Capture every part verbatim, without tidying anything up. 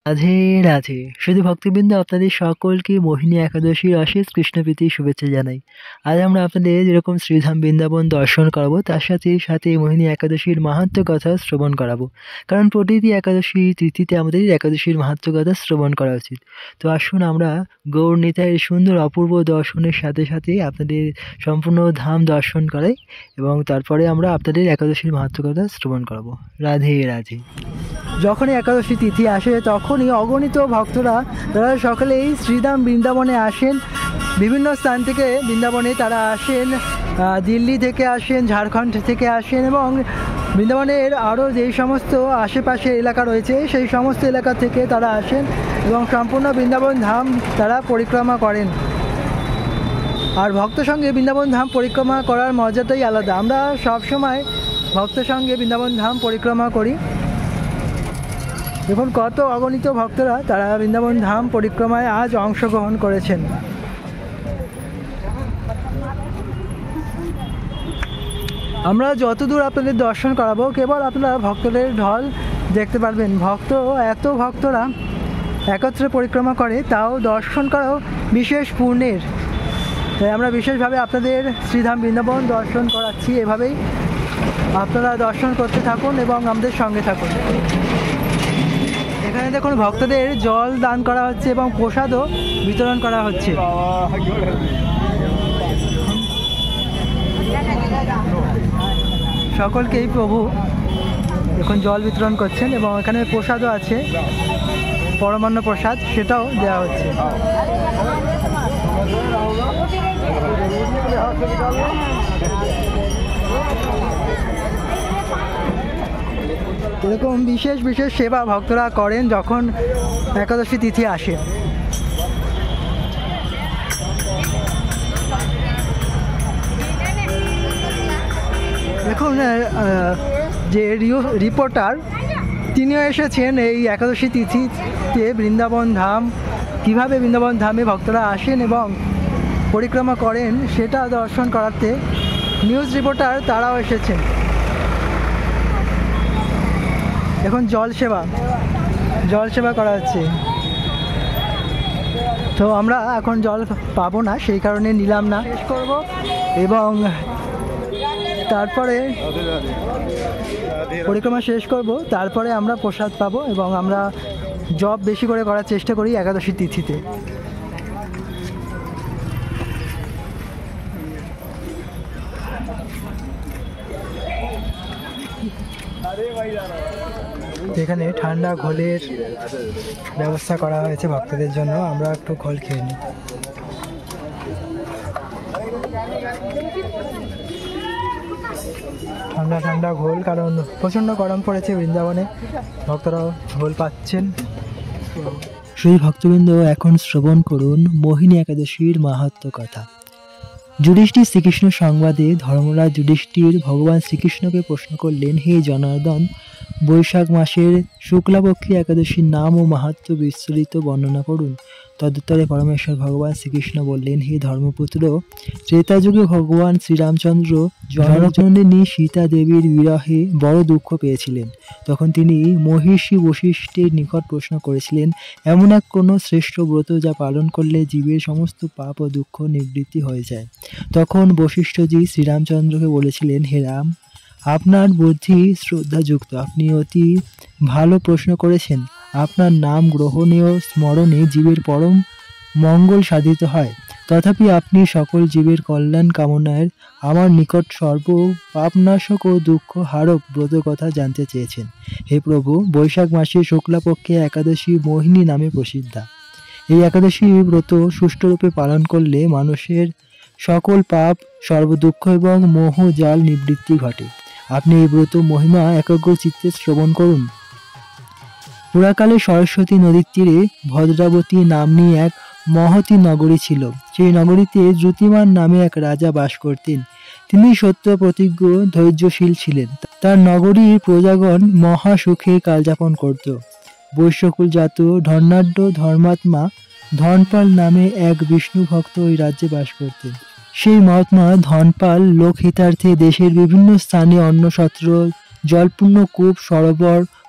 রাধে রাধে শুধু ভক্তবৃন্দ, আপনাদের সকলকে মোহিনী একাদশীর অশেষ কৃষ্ণপ্রীতি শুভেচ্ছা জানাই। আজ আমরা আপনাদের যেরকম শ্রীধাম বৃন্দাবন দর্শন করাবো, তার সাথে সাথে মোহিনী একাদশীর মাহাত্ম্য কথা শ্রবণ করাবো। কারণ প্রতিটি একাদশী তিথিতে আমাদের একাদশীর মাহাত্ম্য কথা শ্রবণ করা উচিত। তো আসুন আমরা গৌর নিতাইয়ের সুন্দর অপূর্ব দর্শনের সাথে সাথে আপনাদের সম্পূর্ণ ধাম দর্শন করাই এবং তারপরে আমরা আপনাদের একাদশীর মাহাত্ম্য কথা শ্রবণ করাবো। রাধে রাধে। যখনই একাদশী তিথি আসে তখনই অগণিত ভক্তরা তারা সকলেই শ্রীধাম বৃন্দাবনে আসেন। বিভিন্ন স্থান থেকে বৃন্দাবনে তারা আসেন, দিল্লি থেকে আসেন, ঝাড়খণ্ড থেকে আসেন এবং বৃন্দাবনের আরও যেই সমস্ত আশেপাশে এলাকা রয়েছে সেই সমস্ত এলাকা থেকে তারা আসেন এবং সম্পূর্ণ বৃন্দাবন ধাম তারা পরিক্রমা করেন। আর ভক্ত সঙ্গে বৃন্দাবন ধাম পরিক্রমা করার মজাটাই আলাদা। আমরা সবসময় ভক্ত সঙ্গে বৃন্দাবন ধাম পরিক্রমা করি। দেখুন কত অগণিত ভক্তরা তারা বৃন্দাবন ধাম পরিক্রমায় আজ অংশগ্রহণ করেছেন। আমরা যতদূর আপনাদের দর্শন করাবো কেবল আপনারা ভক্তদের ঢল দেখতে পারবেন। ভক্ত এত ভক্তরা একত্রে পরিক্রমা করে, তাও দর্শন করাও বিশেষ পুণ্যের। তাই আমরা বিশেষভাবে আপনাদের শ্রীধাম বৃন্দাবন দর্শন করাচ্ছি। এভাবেই আপনারা দর্শন করতে থাকুন এবং আমাদের সঙ্গে থাকুন। এখানে দেখুন ভক্তদের জল দান করা হচ্ছে এবং প্রসাদও বিতরণ করা হচ্ছে। সকলকেই প্রভু এখন জল বিতরণ করছেন এবং এখানে প্রসাদও আছে, পরমান্ন প্রসাদ, সেটাও দেওয়া হচ্ছে। এরকম বিশেষ বিশেষ সেবা ভক্তরা করেন যখন একাদশী তিথি আসে। দেখুন যে রিপোর্টার তিনিও এসেছেন এই একাদশী তিথিতে বৃন্দাবন ধাম, কীভাবে বৃন্দাবন ধামে ভক্তরা আসেন এবং পরিক্রমা করেন সেটা দর্শন করাতে নিউজ রিপোর্টার তারাও এসেছেন। এখন জল সেবা জল সেবা করা হচ্ছে। তো আমরা এখন জল পাবো না, সেই কারণে নিলাম না, শেষ করব এবং তারপরে পরিক্রমা শেষ করব, তারপরে আমরা প্রসাদ পাবো এবং আমরা জপ বেশি করে করার চেষ্টা করি একাদশী তিথিতে। এখানে ঠান্ডা ঘোলের ব্যবস্থা করা হয়েছে ভক্তদের জন্য। আমরা একটু ঘোল খেয়ে নিই। ঠান্ডা ঠান্ডা ঘোল, কারণ প্রচণ্ড গরম পড়েছে বৃন্দাবনে, ভক্তরা ঘোল পাচ্ছেন। সেই ভক্তবৃন্দ এখন শ্রবণ করুন মোহিনী একাদশীর মাহাত্ম্য কথা। যুধিষ্ঠির শ্রীকৃষ্ণ সংবাদে ধর্মরাজ যুধিষ্ঠির ভগবান শ্রীকৃষ্ণকে প্রশ্ন করলেন, হে জনার্দন, বৈশাখ মাসের শুক্লাপক্ষী একাদশীর নাম ও মাহাত্ম্য বিস্তারিত বর্ণনা করুন। তদুত্তরে পরমেশ্বর ভগবান শ্রীকৃষ্ণ বললেন, হে ধর্মপুত্র, ত্রেতা যুগে ভগবান শ্রীরামচন্দ্র জনজননী সীতা দেবীর বিরহে বড় দুঃখ পেয়েছিলেন। তখন তিনি মহিষী বশিষ্ঠের নিকট প্রশ্ন করেছিলেন, এমন এক কোনো শ্রেষ্ঠ ব্রত যা পালন করলে জীবের সমস্ত পাপ ও দুঃখ নিবৃত্তি হয়ে যায়। তখন বশিষ্ঠজি শ্রীরামচন্দ্রকে বলেছিলেন, হে রাম, আপনার বুদ্ধি শ্রদ্ধাযুক্ত, আপনি অতি ভালো প্রশ্ন করেছেন। আপনার নাম গ্রহণীয় স্মরণে জীবের পরম মঙ্গল সাধিত হয়। তথাপি আপনি সকল জীবের কল্যাণ কামনায় আমার নিকট সর্ব পাপনাশক ও দুঃখ হারক ব্রত কথা জানতে চেয়েছেন। হে প্রভু, বৈশাখ মাসে শুক্লাপক্ষে একাদশী মোহিনী নামে প্রসিদ্ধা। এই একাদশী ব্রত সুষ্ঠুরূপে পালন করলে মানুষের সকল পাপ, সর্বদুঃখ এবং মোহ জাল নিবৃত্তি ঘটে। আপনি এই ব্রত মহিমা একাগ্র চিত্তে শ্রবণ করুন। পুরাকালে সরস্বতী নদীর তীরে ভদ্রাবতী নাম্নী এক মহতী নগরী ছিল। সেই নগরীতে দ্যুতিমান নামে এক রাজা বাস করতেন। তিনি সত্য প্রতিজ্ঞ, ধৈর্যশীল ছিলেন। তার নগরীর প্রজাগণ মহা সুখে কালযাপন করত। বৈশ্যকুল জাত ধর্নাঢ্য ধর্মাত্মা ধনপাল নামে এক বিষ্ণু ভক্ত ওই রাজ্যে বাস করতেন। সেই মহাত্মা ধনপাল লোকহিতার্থে দেশের বিভিন্ন স্থানে অন্নসত্র, জলপূর্ণ কূপ, সরোবর,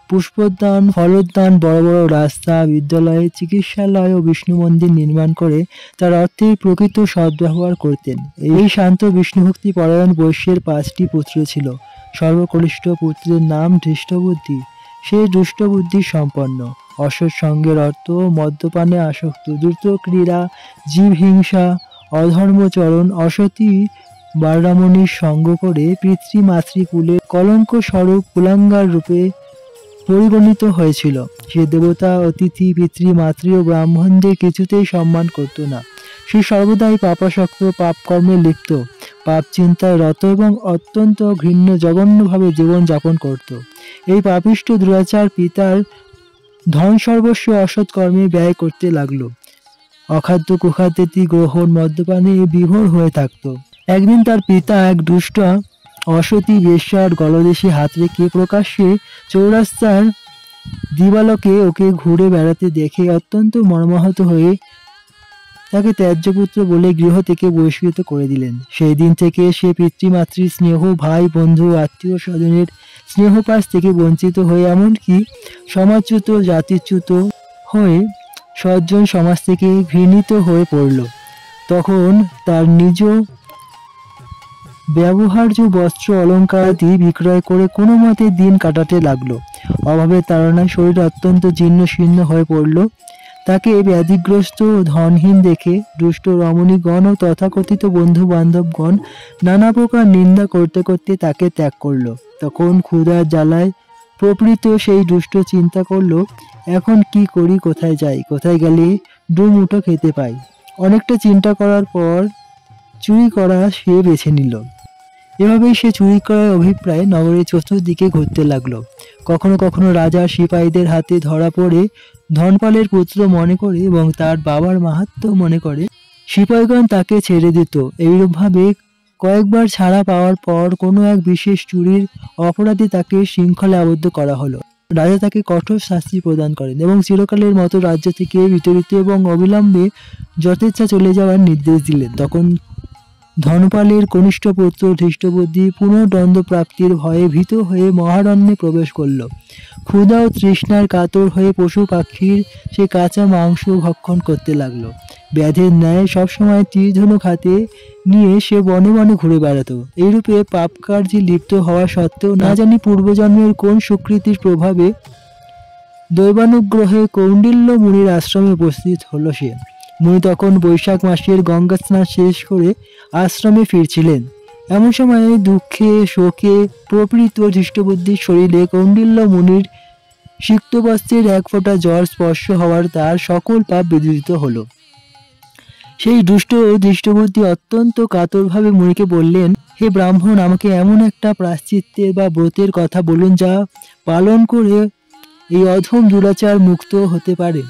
পুষ্পোদ্যান, ফলোদ্যান, বড় বড় রাস্তা, বিদ্যালয়, চিকিৎসালয় ও বিষ্ণু মন্দির নির্মাণ করে তার অর্থের প্রকৃত সদ্ব্যবহার করতেন। এই শান্ত বিষ্ণুভক্তি পরায়ণ বৈশ্যের পাঁচটি পুত্র ছিল। সর্বকনিষ্ঠ পুত্রের নাম ধৃষ্টবুদ্ধি। সে দুষ্টবুদ্ধি সম্পন্ন, অসৎ সঙ্গের অর্থ, মদ্যপানে আসক্ত, দ্রুত ক্রীড়া, জীবহিংসা, অধর্মচরণ, অসতী বাররামণীর সঙ্গ করে পিতৃমাতৃকুলের কলঙ্ক স্বরূপ কুলাঙ্গার রূপে পরিগণিত হয়েছিল। সে দেবতা, অতিথি, পিতৃ, মাতৃ ও ব্রাহ্মণদের কিছুতেই সম্মান করত না। সে সর্বদাই পাপাসক্ত, পাপকর্মে লিপ্ত, পাপ চিন্তায় রত এবং অত্যন্ত ঘৃণ্য জঘন্যভাবে জীবন যাপন করত। এই পাপিষ্ঠ দুরাচার পিতার ধন সর্বস্ব অসৎ কর্মে ব্যয় করতে লাগলো। অখাদ্য কুখাদ্যেতি গ্রহণ, মদ্যপানে বিভোর হয়ে থাকত। একদিন তার পিতা এক দুষ্ট অসতী বেশ্যার গলদেশে হাত রেখে প্রকাশ্যে চৌরাস্তার দিবালোকে ওকে ঘুরে বেড়াতে দেখে অত্যন্ত মর্মাহত হয়ে তাকে ত্যায্যপুত্র বলে গৃহ থেকে বহিষ্কৃত করে দিলেন। সেই দিন থেকে সে পিতৃমাতৃ স্নেহ, ভাই বন্ধু আত্মীয় স্বজনের স্নেহপাশ থেকে বঞ্চিত হয়ে এমনকি সমাজচ্যুত, জাতিচ্যুত হয়ে সজ্জন সমাজ থেকে ঘৃণিত হয়ে পড়ল। তখন তার নিজ ব্যবহার্য বস্ত্র অলঙ্কারাদি বিক্রয় করে কোনো মতে দিন কাটাতে লাগলো। অভাবের তাড়নায় শরীর অত্যন্ত জীর্ণ শীর্ণ হয়ে পড়ল। তাকে ব্যাধিগ্রস্ত ও ধনহীন দেখে দুষ্ট রমণীগণ ও তথাকথিত বন্ধু বান্ধবগণ নানা প্রকার নিন্দা করতে করতে তাকে ত্যাগ করল। তখন ক্ষুধার জ্বালায় প্রবৃত সেই দুষ্ট চিন্তা করল, এখন কি করি, কোথায় যাই, কোথায় গেলে দু মুঠো খেতে পাই। অনেকটা চিন্তা করার পর চুরি করা সে বেছে নিল। এভাবেই সে চুরি করার অভিপ্রায় নগরের চতুর্দিকে ঘুরতে লাগলো। কখনো কখনো রাজা সিপাহীদের হাতে ধরা পড়ে ধনপালের পুত্র মনে করে এবং তার বাবার মাহাত্ম্য মনে করে সিপাহীগণ তাকে ছেড়ে দিত। এইরূপভাবে কয়েকবার ছাড়া পাওয়ার পর কোনো এক বিশেষ চুরির অপরাধে তাকে শৃঙ্খলে আবদ্ধ করা হলো। রাজা তাকে কঠোর শাস্তি প্রদান করেন এবং চিরকালের মতো রাজ্য থেকে বিতাড়িত এবং অবিলম্বে যথেচ্ছা চলে যাওয়ার নির্দেশ দিলেন। তখন ধনপালের কনিষ্ঠ পুত্র ধৃষ্টবুদ্ধি পুনর্দণ্ড প্রাপ্তির ভয়ে ভীত হয়ে মহারণ্যে প্রবেশ করল। ক্ষুধা ও তৃষ্ণার কাতর হয়ে পশু পাখির সে কাঁচা মাংস ভক্ষণ করতে লাগলো। ব্যাধের ন্যায় সবসময় তীরধনুক হাতে নিয়ে সে বনে বনে ঘুরে বেড়াতো। এইরূপে পাপ কার্যে লিপ্ত হওয়া সত্ত্বেও না জানি পূর্বজন্মের কোন সুকৃতির প্রভাবে দৈবানুগ্রহে কৌণ্ডিল্য মুনির আশ্রমে উপস্থিত হলো সে। মুনি তখন বৈশাখ মাসের গঙ্গা স্নান শেষ করে আশ্রমে ফিরছিলেন। এমন সময় দুঃখে শোকে প্রপীড়িত ধৃষ্টবুদ্ধির শরীরে কৌণ্ডিল্য মুনির সিক্ত বস্ত্রের এক ফোঁটা জল স্পর্শ হওয়ার তার সকল পাপ বিদূরিত হলো। সেই দুষ্ট ধৃষ্টবুদ্ধি অত্যন্ত কাতরভাবে মুনিকে বললেন, হে ব্রাহ্মণ, আমাকে এমন একটা প্রায়শ্চিত্তের বা ব্রতের কথা বলুন যা পালন করে এই অধম দুরাচার মুক্ত হতে পারে।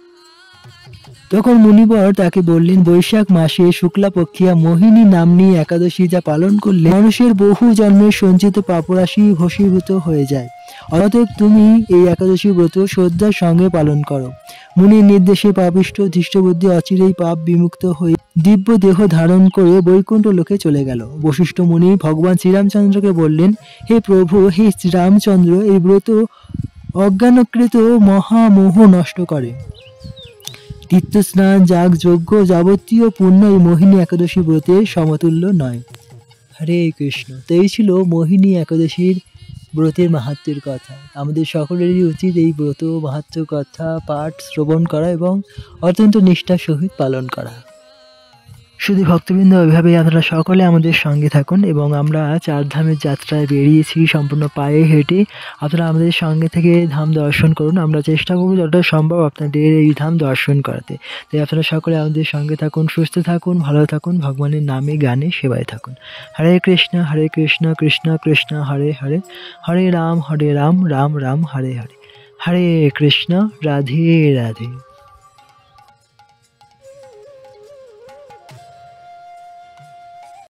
তখন মুনিবর তাকে বললেন, বৈশাখ মাসে শুক্লাপক্ষিয়া মোহিনী নাম্নী একাদশী যা পালন করলে মানুষের বহু জন্মের সঞ্চিত পাপরাশি ভস্মীভূত হয়ে যায়। অতএব তুমি এই একাদশী ব্রত শ্রদ্ধার সঙ্গে পালন করো। মুনির নির্দেশে পাপিষ্ঠ ধৃষ্টবুদ্ধি অচিরেই পাপ বিমুক্ত হয়ে দিব্য দেহ ধারণ করে বৈকুণ্ঠ লোকে চলে গেল। বশিষ্ঠ মুনি ভগবান শ্রীরামচন্দ্রকে বললেন, হে প্রভু, হে শ্রীরামচন্দ্র, এই ব্রত অজ্ঞানকৃত মহামোহ নষ্ট করে। তীর্থস্নান, যাগ, যজ্ঞ যাবতীয় পুণ্য এই মোহিনী একাদশী ব্রতের সমতুল্য নয়। হরে কৃষ্ণ। তো এই ছিল মোহিনী একাদশীর ব্রতের মাহাত্ম্যের কথা। আমাদের সকলেরই উচিত এই ব্রত মাহাত্ম্য কথা পাঠ শ্রবণ করা এবং অত্যন্ত নিষ্ঠার সহিত পালন করা। শুধু ভক্তবৃন্দ, এভাবে আপনারা সকলে আমাদের সঙ্গে থাকুন এবং আমরা চার ধামের যাত্রায় বেরিয়েছি সম্পূর্ণ পায়ে হেঁটে। আপনারা আমাদের সঙ্গে থেকে ধাম দর্শন করুন। আমরা চেষ্টা করব যতটা সম্ভব আপনাদের এই ধাম দর্শন করাতে। তাই আপনারা সকলে আমাদের সঙ্গে থাকুন, সুস্থ থাকুন, ভালো থাকুন, ভগবানের নামে গানে সেবায় থাকুন। হরে কৃষ্ণ হরে কৃষ্ণ কৃষ্ণ কৃষ্ণ হরে হরে, হরে রাম হরে রাম রাম রাম হরে হরে, হরে কৃষ্ণ রাধে রাধে।